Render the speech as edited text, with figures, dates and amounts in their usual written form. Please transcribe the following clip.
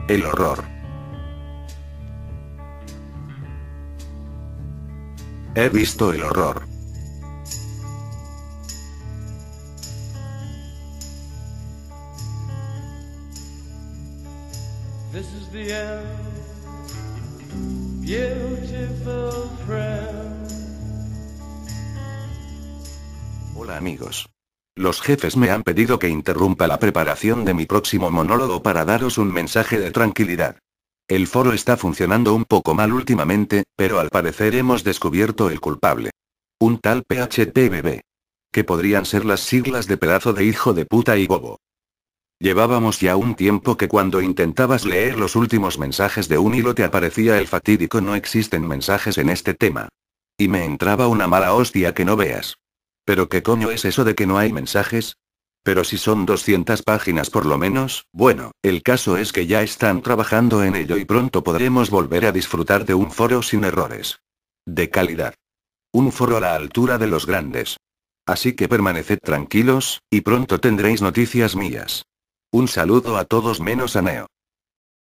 El horror. He visto el horror. This is the end, beautiful friend. Hola amigos. Los jefes me han pedido que interrumpa la preparación de mi próximo monólogo para daros un mensaje de tranquilidad. El foro está funcionando un poco mal últimamente, pero al parecer hemos descubierto el culpable. Un tal PHPBB. Que podrían ser las siglas de pedazo de hijo de puta y bobo. Llevábamos ya un tiempo que cuando intentabas leer los últimos mensajes de un hilo te aparecía el fatídico "no existen mensajes en este tema". Y me entraba una mala hostia que no veas. ¿Pero qué coño es eso de que no hay mensajes? Pero si son 200 páginas por lo menos, bueno, el caso es que ya están trabajando en ello y pronto podremos volver a disfrutar de un foro sin errores. De calidad. Un foro a la altura de los grandes. Así que permaneced tranquilos, y pronto tendréis noticias mías. Un saludo a todos menos a Neo.